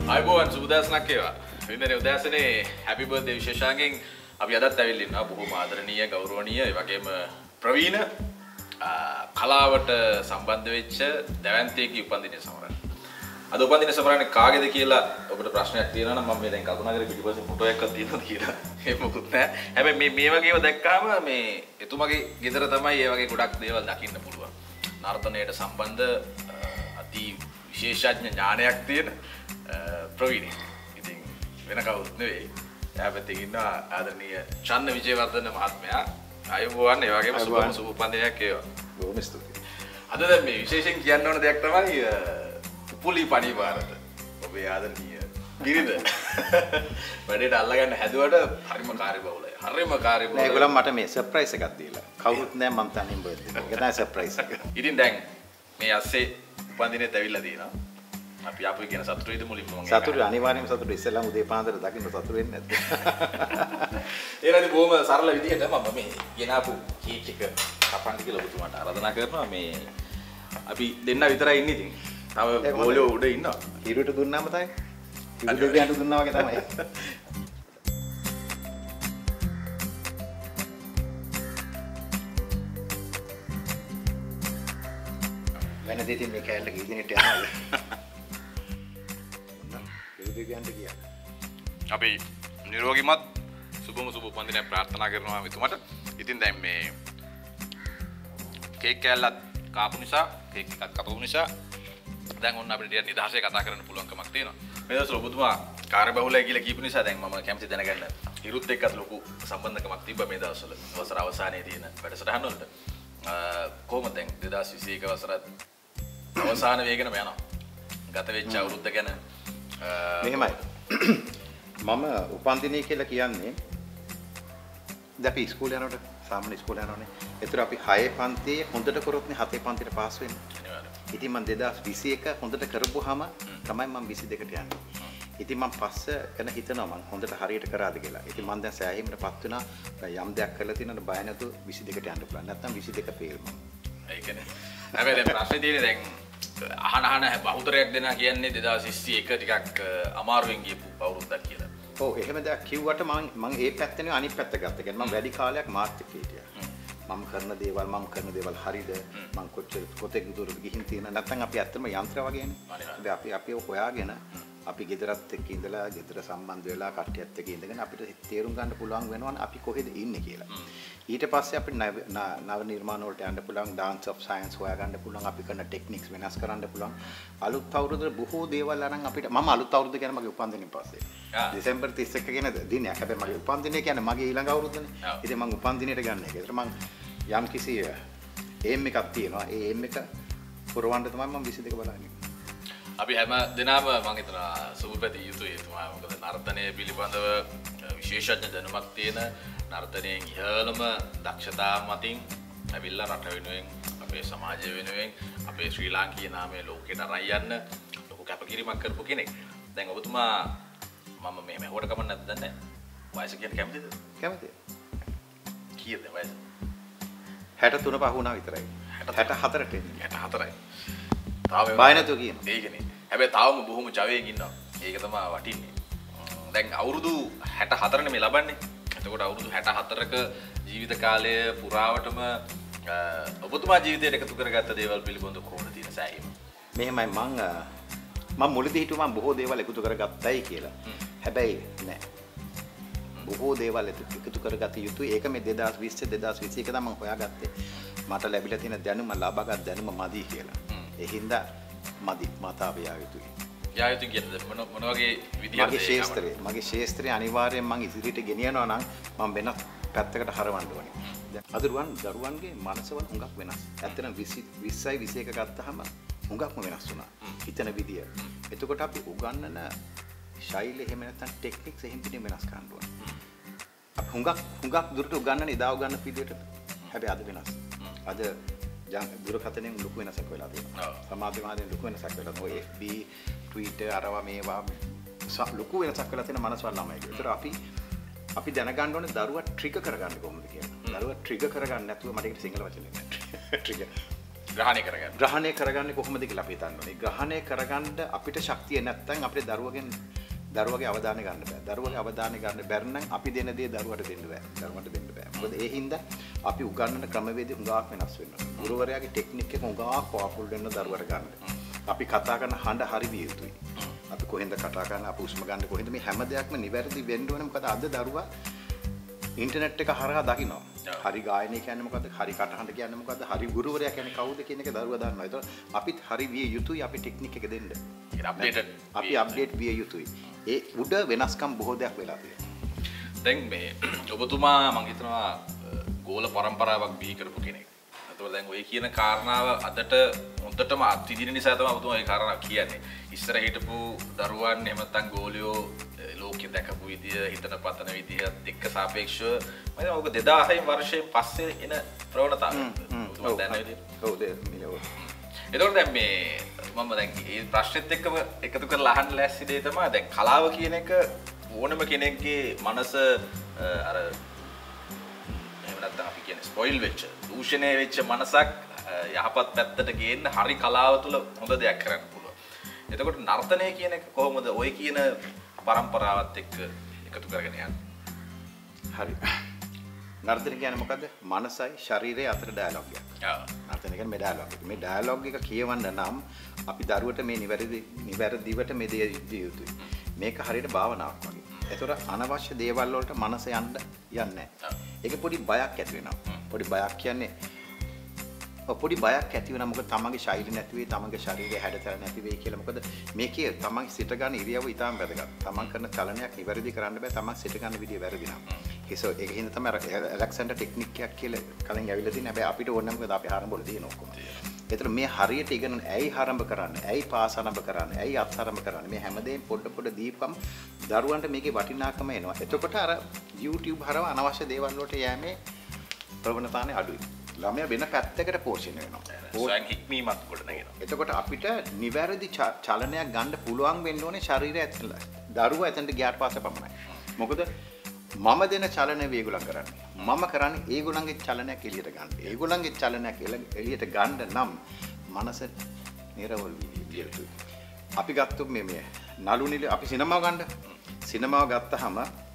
අයිබෝන් සුබදෑසනක් වේවා. වින්දනේ උදෑසනේ හැපි බර්ත්ඩේ විශේෂාංගෙන් අපි අදත් ඇවිල්ලා ඉන්නවා බොහොම ආදරණීය ගෞරවනීය ඒ වගේම ප්‍රවීණ කලාවට සම්බන්ධ වෙච්ච දැවැන්තයෙක්ගේ උපන්දිනය සමරන. අද උපන්දිනය සමරන්නේ කාගේද කියලා ඔබට ප්‍රශ්නයක් තියෙනවා නම් මම මේ දැන් කල්පනා කරේ පිටිපස්සේ ෆොටෝ එකක් තියෙනවා කියලා. ඒක මොකුත් නැහැ. හැබැයි මේ වගේව දැක්කාම මේ එතුමගේ ගෙදර තමයි මේ වගේ ගොඩක් දේවල් දකින්න පුළුවන්. නර්තනයට සම්බන්ධ අති විශේෂඥ ඥානයක් තියෙන ප්‍රවීණ. ඉතින් වෙන කවුරුත් නෙවෙයි. එයා පැත්තේ ඉන්නවා ආදරණීය චන්න විජේවර්ධන මහත්මයා. අයුබෝවන් ඒ වගේම සුබ උපන්දිනයක් වේවා. බොහොම ස්තුතියි. අද දැන් මේ විශේෂයෙන් කියන්න ඕන දෙයක් තමයි පුලි පණිවාරත. ඔබේ ආදරණීය බිරිඳ. වැඩේට අල්ලගන්න හැදුවට හරිම කාර්යබහුලයි. හරිම කාර්යබහුලයි. ඒගොල්ලන් මට මේ සර්ප්‍රයිස් එකක් දීලා. කවුරුත් නැහැ මම තනියෙන් බර්ත්ඩේ. ඒක තමයි සර්ප්‍රයිස් එක. ඉතින් දැන් මේ ඇස්සේ උපන්දිනෙත් ඇවිල්ලා තියෙනවා. අපි ආපු කියන සතුටුයිද මුලින්ම මම සතුටු අනිවාර්යයෙන්ම සතුටු ඉස්සෙල්ලාම උදේ පාන්දර දකින්න සතුටු වෙන්නේ නැද්ද? ඒනදී බොහොම සරල විදිහට මම මේ ගෙනාපු කේක් එක කපන්න කියලා ඔබතුමාට ආරාධනා කරනවා. මේ අපි දෙන්න විතරයි ඉන්නේ ඉතින්. තව ගෝලියෝ උඩ ඉන්නවා. හිරුවට දුන්නාම තමයි. හිරු දෙවියන්ට දුන්නා වගේ තමයි. වෙන දෙයක් මේ කැලේ ගිහින් යනවා. අපි නිරෝගීමත් සුබම සුබ උපන්දිනයක් ප්‍රාර්ථනා කරනවා මෙතුමට. ඉතින් දැන් මේ කේක් කෑල්ලක් කාපු නිසා කේක් එකක් කපපු නිසා දැන් ඔන්න අපිට ටිකක් නිදහසේ කතා කරන්න පුළුවන්කමක් තියෙනවා. මේ දවස්වල ඔබතුමා කාර්යබහුලයි කියලා කියපු නිසා දැන් මම කැමති දැනගන්න හිරුත් එක්කත් ලොකු සම්බන්ධකමක් තිබ්බා මේ දවස්වල. වසර අවසානයේ තියෙන වැඩසටහන් වලට. කොහොමද දැන් 2021 වසරත් අවසාන වේගෙනම යනවා. ගත වෙච්ච අවුරුද්ද ගැන මෙහෙමයි. මම උපන්දිනය කියලා කියන්නේ දැන් අපි ඉස්කෝලේ යනකොට සාමාන්‍ය ඉස්කෝලේ යනෝනේ. ඒතර අපි 6 පන්තියේ හොඳට කරොත්නේ 7 පන්තියට පාස් වෙන්නේ. ඉතින් මම 2021 හොඳට කරපුවාම තමයි මම 22ට යන්නේ. ඉතින් මම පස්ස ගැන හිතනවා මම හොඳට හරියට කරාද කියලා. ඉතින් මම දැන් සෑහීමටපත් වෙනවා. යම් දෙයක් කරලා තියෙනවනේ බය නැතුව 22ට යන්න පුළුවන්. නැත්නම් 22 ෆේල් මම. ඒ කියන්නේ හැබැයි දැන් ප්‍රශ්නේ තියෙන්නේ දැන් අහන බහුතරයක් දෙනා කියන්නේ 2021 ටිකක් අමාරුවෙන් ගියපු අවුරුද්දක් කියලා. ඔව් එහෙම දෙයක් කිව්වට මම ඒ පැත්ත නෙවෙයි අනිත් පැත්ත ගත්තා. කියන්නේ මම වැඩි කාලයක් මාත් එක්ක හිටියා. මම කරන දේවල් හරිද? මම කොතෙක් දුරට ගිහින් තියෙන නැත්නම් අපි ඇත්තම යන්ත්‍ර වගේනේ. අපි හොයාගෙන අපි ගෙදරත් එක්ක ඉඳලා ගෙදර සම්බන්ධ වෙලා කට්ටියත් එක්ක ඉඳගෙන අපිට තේරුම් ගන්න පුළුවන් වෙනවනේ අපි කොහෙද ඉන්නේ කියලා. ඊට පස්සේ අපිට නව නිර්මාණ වලට යන්න පුළුවන්, dance of science හොයාගන්න පුළුවන්, අපි කරන ටෙක්නික්ස් වෙනස් කරන්න පුළුවන්. අලුත් අවුරුද්දේ බොහෝ දේවල් අරන් අපිට මම අලුත් අවුරුද්ද කියන්නේ මගේ උපන්දිනේ පස්සේ. දෙසැම්බර් 31 කියන දිනයක්. හැබැයි මගේ උපන්දිනේ කියන්නේ මගේ ඊළඟ අවුරුද්දනේ. ඉතින් මම උපන්දිනේට ගන්න එක. ඒතර මම යම් කිසි එම් එකක් තියෙනවා. ඒ එම් එක පුරවන්න තමයි මම 22 බලන්නේ. අපි හැම දිනම මම හිතනවා සුබපැති යුතුයි එතුමා. මොකද නර්තනය පිළිබඳව විශේෂඥ දැනුමක් තියෙන නර්තනයෙන් ඉහළම දක්ෂතා මතින් ඇවිල්ලා රට වෙනුවෙන් අපේ සමාජය වෙනුවෙන් අපේ ශ්‍රී ලාංකීය නාමය ලෝකෙට අරන් යන්න ලොකු කැපකිරීමක් කරපු කෙනෙක්. දැන් ඔබතුමා මම මෙහෙම හොට කමක් නැද්ද නැහැ. වයස කියන්නේ කැමතිද? කැමතියි. කීයද වයස? 63 පහ වුණා විතරයි. 64ට එන්නේ. 64යි. බය නැතුව කියන. ඒකනේ. හැබැයි තාම බොහොම ජවයෙන් ඉන්නවා. ඒක තමයි වටින්නේ. දැන් අවුරුදු 64නේ මේ ලබන්නේ. එතකොට අවුරුදු 64ක ජීවිත කාලය පුරාවටම ඔබතුමා ජීවිතයට එකතු කරගත්ත දේවල් පිළිබඳව කොහොමද තියෙන සෑහීම? මෙහෙමයි මම මුලදී හිතුවා මම බොහෝ දේවල් එකතු කරගත්තයි කියලා. හැබැයි නෑ. බොහෝ දේවල් එකතු කරගත යුතුයි. ඒක මේ 2020 2021 තමයි මම හොයාගත්තේ. මට ලැබිලා තියෙන දැනුම ලබාගත් දැනුම මදි කියලා. ඒ හින්දා මදි මාතාව යා යුතුයි. යා යුතුයි කියන්නේ මොන වගේ විදියටද? මගේ ශාස්ත්‍රය අනිවාර්යෙන් මම ඉදිරියට ගෙනියනවා නම් මම වෙනත් පැත්තකට හරවන්න ඕනේ. දැන් දරුවන්ගේ මනසවල හුඟක් වෙනස්. ඇත්තටම 20යි 21 ගත්තාම හුඟක්ම වෙනස් වුණා. හිතන විදිය. එතකොට අපි උගන්නන ශෛලිය එහෙම නැත්නම් ටෙක්නික්ස් එහෙම පිටින් වෙනස් කරන්න ඕනේ. අපි හුඟක් දුරට උගන්නන ඉදා උගන්නන විදියට හැබැයි අද වෙනස්. අද දුරකථනයෙන් ලොකු වෙනසක් වෙලා තියෙනවා. සමාජ මාධ්‍යෙන් ලොකු වෙනසක් වෙලා තියෙනවා. FB, Twitter අරවා මේවා ලොකු වෙනසක් වෙලා තියෙන මනසවල ළමයි. ඒතර අපි දැනගන්න ඕනේ දරුවා ට්‍රිගර් කරගන්න කොහොමද කියලා. දරුවා ට්‍රිගර් කරගන්න නැතුව මට ඒක සිංහල වචනේ නෑ. ට්‍රිගර් ග්‍රහණය කරගන්නේ කොහොමද කියලා අපි හිතන්න ඕනේ. ග්‍රහණය කරගන්න අපිට ශක්තිය නැත්නම් අපේ දරුවගේ අවධානය ගන්න බෑ. දරුවගේ අවධානය ගන්න බැරි නම් අපි දෙන දේ දරුවට දෙන්න බෑ. මොකද ඒ හින්දා අපි උගන්වන ක්‍රමවේද හුඟක් වෙනස් වෙනවා. ගුරුවරයාගේ ටෙක්නික් එක හුඟක් පවර්ෆුල් වෙන්න දරුවට ගන්න. අපි කතා කරන හඬ හරි විය යුතුයි. අපි කොහෙන්ද කතා කරන්නේ, අපි උස්ම ගන්න කොහෙන්ද, මේ හැම දෙයක්ම නිවැරදි වෙන්න ඕනේ. මොකද අද දරුවා ඉන්ටර්නෙට් එක හරහා දකිනවා. හරි ගායනය කියන්නේ මොකද්ද? හරි කටහඬ කියන්නේ මොකද්ද? හරි ගුරුවරයා කියන්නේ කවුද කියන එක දරුවා දන්නවා. ඒතකොට අපිත් හරි විය යුතුයි අපි ටෙක්නික් එක දෙන්න. අපි අප්ඩේට් විය යුතුයි. ඒ උඩ වෙනස්කම් බොහෝ දෙයක් වෙලා තියෙනවා. දැන් මේ ඔබතුමා මම හිතනවා ගෝල පරම්පරාවක් බිහි කරපු කෙනෙක්. ඒතකොට දැන් ඔය කියන කාරණාව අදට හොඳටම අත්විඳින නිසා තමයි ඔබතුමා ඒ කාරණා කියන්නේ. ඉස්සර හිටපු දරුවන් එහෙම නැත්නම් ගෝලියෝ ලෝකෙ දැකපු විදිය, හිතන පතන විදියත් එක්ක සාපේක්ෂව මම හිතනවා ඔක 2006 වර්ෂයෙන් පස්සේ එන ප්‍රවණතාවයක්. ඔබතුමා දැනන විදියට. ඔව් ඒක. එතකොට දැන් මේ මම දැන් මේ ප්‍රශ්නෙත් එක්කම එකතු කරලා අහන්න ලෑස්ති දෙය තමයි දැන් කලාව කියන එක ඕනම කෙනෙක්ගේ මනස අර එහෙම නැත්නම් අපි කියන්නේ ස්පොයිල් වෙච්ච, දූෂණය වෙච්ච මනසක් යහපත් පැත්තට ගේන්න හරි කලාව තුල හොඳ දෙයක් කරන්න පුළුවන්. එතකොට නර්තනය කියන එක කොහොමද ඔය කියන පරම්පරාවත් එක්ක එකතු කරගෙන යන්නේ? හරි. නර්තන කියන්නේ මොකද්ද? මනසයි ශරීරයයි අතර ඩයලොග් එකක්. නර්තන කියන්නේ මේ ඩයලොග් එක. මේ ඩයලොග් එක කියවන්න නම් අපි දරුවට මේ නිවැරදිවට මේ දේ යුතුයි. මේක හරියට භාවනාවක් වගේ. ඒතර අනවශ්‍ය දේවල් වලට මනස යන්නේ නැහැ. ඒක පොඩි බයක් ඇති වෙනවා. පොඩි බයක් කියන්නේ පොඩි බයක් ඇති වෙනවා. මොකද තමන්ගේ ශෛලිය නැති වෙයි, තමන්ගේ ශරීරය හැඩතල නැති වෙයි කියලා. මොකද මේකේ තමන් සිට ගන්න ඉරියව්ව ඉතාම වැදගත්. තමන් කරන චලනයක් නිවැරදි කරන්න බෑ. තමන් සිට ගන්න විදිය වැරදි නම්. ඒක හින්දා තමයි ඇලෙක්සැන්ඩර් ටෙක්නික් එකක් කියලා කලින් ඇවිල්ලා තියෙන්නේ. හැබැයි අපිට ඕන නැහැ මොකද අපි ආරම්භ වල තියෙන ඔක්කොම. ඒතර මේ හරියට ඉගෙන ඇයි ආරම්භ කරන්නේ? ඇයි පාස් ආරම්භ කරන්නේ? ඇයි අත් ආරම්භ කරන්නේ? මේ හැමදේම පොඩ දීපම් දරුවන්ට මේකේ වටිනාකම එනවා. එතකොට අර YouTube හරව අනවශ්‍ය දේවල් වලට යෑමේ ප්‍රවණතාවය අඩුයි. ළමයා වෙන පැත්තකට පෝෂණය වෙනවා. ස්වයං හික්මීමක් කොට නැගෙනවා. එතකොට අපිට නිවැරදි චලනයක් ගන්න පුළුවන් වෙන්න ඕනේ ශරීරය ඇතුළත. දරුවා එතනට ගියාට පස්සේ පමණයි. මොකද මම දෙන චලන වේගුලම් කරන්නේ. මම කරන්නේ ඒගොල්ලන්ගේ චලනයක් එළියට ගන්න. ඒගොල්ලන්ගේ චලනයක් එළියට ගන්න නම් මනස නිරවුල් විය යුතුයි. අපි ගත්තොත් මේ නළු නිල අපි සිනමාව ගන්න. සිනමාව ගත්තාම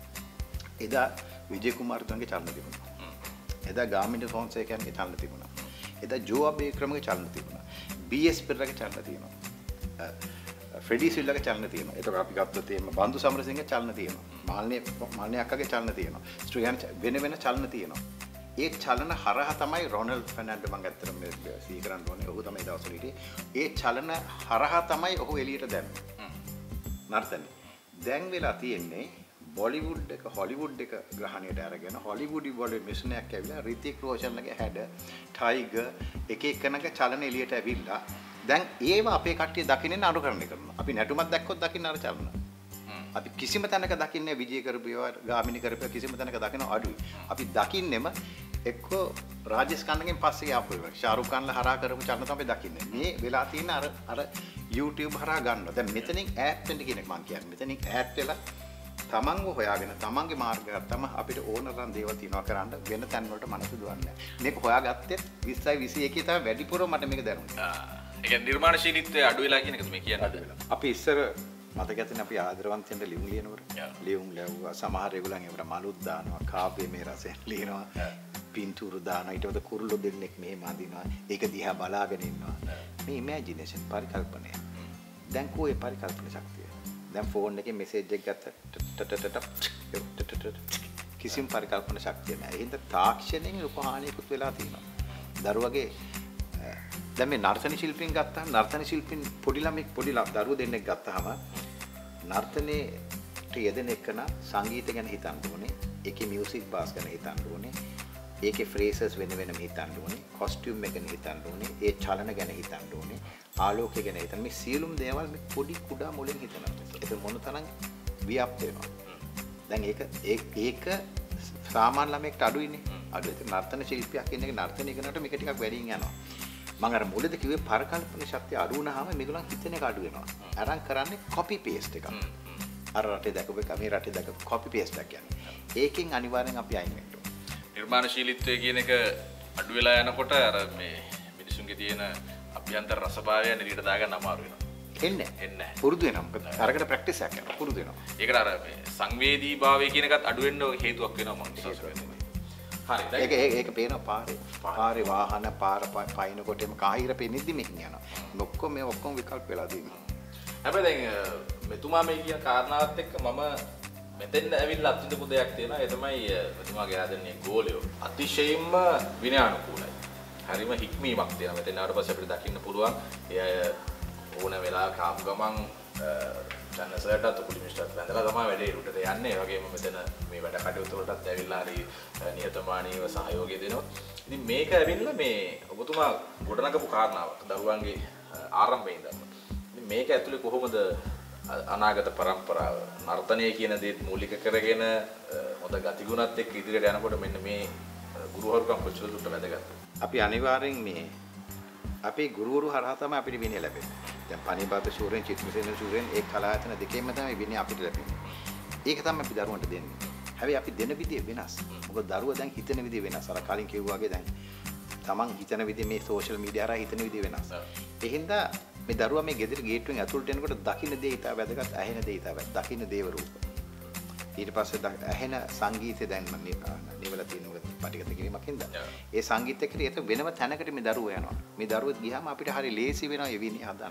එදා විජේ කුමාරතුංගගේ චලන තිබුණා. එදා ගාමිණී ෆොන්සේකාගේ චලන තිබුණා. එදා ජෝ අබේක්‍රමගේ චලන තිබුණා. බී.එස්. පෙරේරාගේ චලන තියෙනවා. ෆ්‍රෙඩි සිල්ලාගේ චලන තියෙනවා. ඒතකොට අපි ගත්තොත් එහෙම බන්දු සමරසිංහගේ චලන තියෙනවා. මාල්නේ අක්කගේ චලන තියෙනවා. ස්ත්‍රියන් වෙන චලන තියෙනවා. ඒ චලන හරහා තමයි රොනල්ඩ් ෆර්නැන්ඩෝ මම ඇත්තටම සිහි කරන්න ඕනේ. ඔහු තමයි දවසට හිටියේ. ඒ චලන හරහා තමයි ඔහු එළියට දැම්මේ. නර්තනේ. දැන් වෙලා තියෙන්නේ බොලිවුඩ් එක හොලිවුඩ් එක ග්‍රහණයට අරගෙන හොලිවුඩ් වල මිෂනයක් ඇවිල්ලා රිතික් රෝෂන්ගේ හැඩ ටයිගර් එක එකනක චලන එළියට ඇවිල්ලා දැන් ඒව අපේ කට්ටිය දකින්නේ අනුකරණය කරනවා. අපි නැටුමක් දැක්කොත් දකින්න අර චලන. අපි කිසිම තැනක දකින්නේ විජය කරපියව ගාමිණී කරපියව කිසිම තැනක දකින්න අඩුයි. අපි දකින්නෙම එක්කෝ රාජේෂ් ඛන්නාගෙන් පස්සේ ආපු එක. ශාරුඛ් ඛාන්ලා හරහා කරපු චලන තමයි දකින්නේ. මේ වෙලා තියෙන අර YouTube හරහා ගන්නවා. දැන් මෙතනින් ඈත් වෙන්න කියන එක මම කියන්නේ. මෙතනින් ඈත් වෙලා තමන්ව හොයාගෙන තමන්ගේ මාර්ගය ගත්තම අපිට ඕන තරම් දේවල් තියෙනවා කරන්න වෙන තැන් වලට මනස දුවන්නේ නැහැ. මේක හොයාගත්තේ 20යි 21 තමයි වැඩිපුර මට මේක දැනුනේ. ඒ කියන්නේ නිර්මාණශීලීත්වය අඩු වෙලා කියන එකද මේ කියන්නේ? අපි ඉස්සර මතක ඇතිනේ අපි ආදරවන්තයන්ට ලියුම් ලියනකොට ලියුම් ලැබුවා. සමහර ඒගොල්ලන් ඒවට මලුත් දානවා, කාපේ මේ රසයෙන් ලියනවා, පින්තූරු දානවා, ඊට පස්සේ කුරුල්ලෝ දෙන්නෙක් මෙහෙම අඳිනවා. ඒක දිහා බලාගෙන ඉන්නවා. මේ ඉමේජිනේෂන් පරිකල්පනය. දැන් කොහේ පරිකල්පන ශක්තිය? දැන් ෆෝන් එකේ මෙසේජ් එක ගත්ත කිසිම පරිකල්පන ශක්තිය නැහැ. ඒ හින්දා තාක්ෂණයෙන් ලොකු හානියකුත් වෙලා තියෙනවා. දරුවගේ දැන් මේ නර්තන ශිල්පීන් ගත්තාම නර්තන ශිල්පීන් පොඩි ළමෙක් පොඩි දරුවෝ දෙන්නෙක් ගත්තාම නර්තනයේට යෙදෙන එකන සංගීත ගැන හිතන්න ඕනේ. ඒකේ මියුසික් බාස් ගැන හිතන්න ඕනේ. ඒකේ ෆ්‍රේසස් වෙන වෙනම හිතන්න ඕනේ. කොස්ටියුම් එක ගැන හිතන්න ඕනේ. ඒ චලන ගැන හිතන්න ඕනේ. ආලෝකය ගැන හිතන්න. මේ සියලුම දේවල් මේ පොඩි කුඩා මුලින් හිතනවා. ඒක මොන තරම් ව්‍යාප්ත වෙනවා. දැන් ඒක සාමාන්‍ය ළමයෙක්ට අඩුයිනේ. අඩුයි. නර්තන ශිල්පියෙක් ඉන්න එක නර්තනය කරනකොට මේක ටිකක් වැඩියෙන් යනවා. මම අර මුලදී කිව්වේ පරිකල්පන ශක්තිය අඩු වුණාම මේගොල්ලන් හිතන එක අඩු වෙනවා. අරන් කරන්නේ කොපි පේස්ට් එකක්. අර රටේ දැකපු එක මේ රටේ දැකපු කොපි පේස්ට් එකක් කියන්නේ. ඒකෙන් අනිවාර්යෙන් අපි අයින් වෙන්න ඕනේ. නිර්මාණශීලීත්වය කියන එක අඩු වෙලා යනකොට අර මේ මිනිසුන් මිනිසුන්ගේ තියෙන අභ්‍යන්තර රසභාවය එළියට දාගන්න අමාරු වෙනවා. එන්නේ පුරුදු වෙනවා. මොකද අරකට ප්‍රැක්ටිස් එකක් කරනවා පුරුදු වෙනවා. ඒකට අර මේ සංවේදීභාවය කියන එකත් අඩු වෙන්න හේතුවක් වෙනවා මම විශ්වාස කරනවා. හරි. ඒක පේනවා පාරේ වාහන පාර පයින්නකොට එම කාහිර පෙනෙද්දි මෙහින් යනවා. ඔක්කොම මේ ඔක්කොම විකල්ප වෙලා තියෙනවා. හැබැයි දැන් මෙතුමා මේ කියන කාරණාවත් එක්ක මම මෙතෙන් ඇවිල්ලා අත්විඳපු දෙයක් තියෙනවා. ඒ තමයි මෙතුමාගේ ආදරණීය ගෝලයෝ අතිශයින්ම විනයානුකූලයි. හරිම හික්මීමක් තියෙනවා. මෙතෙන් ආවට පස්සේ අපිට දකින්න පුළුවන් ඒ ඕන වෙලාවක කාම් ගමන් ජනසර්ටත් කුඩි මිස්ටර්ත් වැඳලා තමයි වැඩේ රුටට යන්නේ. ඒ වගේම මෙතන මේ වැඩ කටයුතු වලටත් ඇවිල්ලා හරි නිහතමානීව සහයෝගය දෙනවා. ඉතින් මේක ඇවිල්ලා මේ ඔබතුමා ගොඩනගපු කාරණාවක් දරුවන්ගේ ආරම්භයේ ඉඳන්. ඉතින් මේක ඇතුලේ කොහොමද අනාගත પરම්පරාව නර්තනය කියන දේ මූලික කරගෙන හොඳ ගතිගුණත් එක්ක ඉදිරියට යනකොට මෙන්න මේ ගුරුවරුකම් කොච්චර දුරට වැදගත්ද? අපි අනිවාර්යෙන් මේ අපේ ගුරුවරු හරහා තමයි අපිට විනය ලැබෙන්නේ. දැන් පණිපාත ශූරෙන් චිත්‍රසේන ශූරෙන් ඒ කලායතන දෙකෙන්ම තමයි විනය අපිට ලැබෙන්නේ. ඒක තමයි අපි දරුවන්ට දෙන්නේ. හැබැයි අපි දෙන විදිය වෙනස්. මොකද දරුවා දැන් හිතන විදිය වෙනස්. අර කලින් කිව්වා වගේ දැන් තමන් හිතන විදිය මේ සෝෂල් මීඩියා හරහා හිතන විදිය වෙනස්. ඒ හින්දා මේ දරුවා මේ ගෙදර ගේට්ටුවෙන් ඇතුළට එනකොට දකින්න දේ ඉතා වැදගත්, ඇහෙන දේ ඉතා වැදගත්. දකින්න දේව රූප. ඊට පස්සේ ඇහෙන සංගීතය දැන් නිවල තියෙන පටිගත කිරීමක් හින්දා ඒ සංගීත එක්ක ඒක වෙනම තැනකට මේ දරුවෝ යනවා. මේ දරුවෝ ගියාම අපිට හරි ලේසි වෙනවා ඒ විනය හදන්න.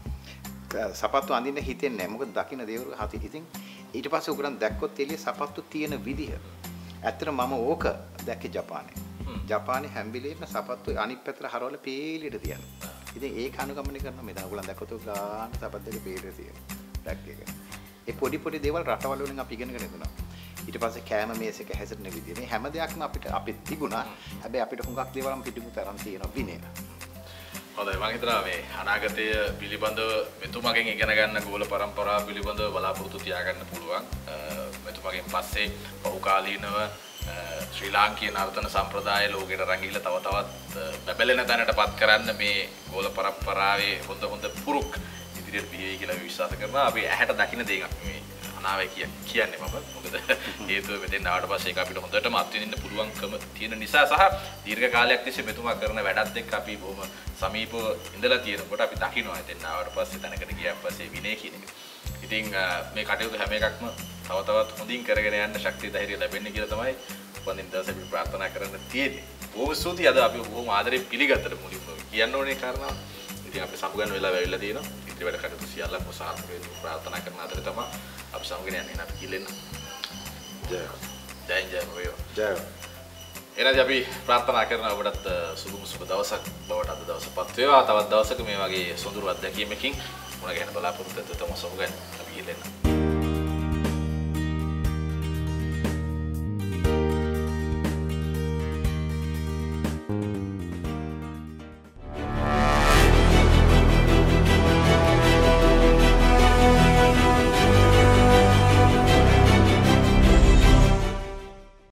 සපත්තු අඳින්න හිතෙන්නේ නැහැ. මොකද දකින්න දේවරු හති. ඉතින් ඊට පස්සේ උගලන් දැක්කොත් එළිය සපත්තු තියෙන විදිහ. ඇත්තට මම ඕක දැක්කේ ජපානයේ. ජපානයේ හැම වෙලේම සපත්තු අනිත් පැත්තට හරවලා පේලියට තියනවා. ඉතින් ඒක අනුගමනය කරනවා. මේ දරුවෝ දැක්කොත් ගාන සපත් දෙක පේලියට තියෙනවා. දැක්කේක. ඒ පොඩි පොඩි දේවල් රටවල් වලින් අපි ඉගෙනගෙන ඉන්නවා. ඊට පස්සේ කෑම මේසෙක හැසිරෙන විදිය. මේ හැම දෙයක්ම අපිට තිබුණා. හැබැයි අපිට හුඟක් දේවල් පිටිපු තරම් තියෙනවා විනය. හොඳයි මම හිතනවා මේ අනාගතය පිළිබඳව මෙතුමගෙන් ඉගෙන ගන්න ගෝල પરම්පරාව පිළිබඳව බලාපොරොත්තු තියාගන්න පුළුවන්. මෙතුමගෙන් පස්සේ බහුකාලීනව ශ්‍රී ලාංකීය නර්තන සම්ප්‍රදාය ලෝකෙට රැඟිලා තව තවත් බැබලෙන තැනටපත් කරන්න මේ ගෝල પરම්පරාවේ හොඳ පුරුක් ඉදිරියට පියවි කියලා විශ්වාස කරනවා. අපි ඇහැට දකින්න දෙයක් මේ අනාවයි කියන්නේ මම. මොකද හේතුව මෙතෙන් ආවට පස්සේ ඒක අපිට හොඳටම අත්විඳින්න පුළුවන්කම තියෙන නිසා සහ දීර්ඝ කාලයක් තිස්සේ මෙතුමා කරන වැඩත් එක්ක අපි බොහොම සමීපව ඉඳලා තියෙනකොට අපි දකිනවා එතෙන් ආවට පස්සේ තැනකට ගියාන් පස්සේ විනය කියන එක. ඉතින් මේ කටයුතු හැම එකක්ම තව තවත් හොඳින් කරගෙන යන්න ශක්තිය ධෛර්යය ලැබෙන්න කියලා තමයි උපන්දින දවසේ අපි ප්‍රාර්ථනා කරන්න තියෙන්නේ. බොහොම ස්තුතියි අද අපි බොහොම ආදරෙන් පිළිගත්තට මුලින්ම කියන්න ඕනේ කාරණාව. ඉතින් අපි සමුගන්න වෙලාව ඇවිල්ලා තියෙනවා. ඉතින් වැඩ කටයුතු සියල්ලම සාර්ථක වෙන්න ප්‍රාර්ථනා කරන අතරේ තමයි අපි සමුගෙන යන්නේ නැත් කිලෙන්න. ජය වේවා. ජය. එනදී අපි ප්‍රාර්ථනා කරනවා ඔබටත් සුබ දවසක් බවට අද දවසපත් වේවා. තවත් දවසක මේ වගේ සොඳුරු අත්දැකීමකින් මුණ ගැහෙන බලාපොරොත්තු වෙන්න තමයි සමුගන්න අපි කිලෙන්න.